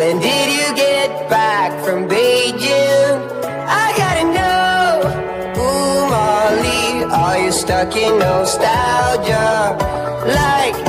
When did you get back from Beijing? I gotta know. Ooh, Molly, are you stuck in nostalgia? Like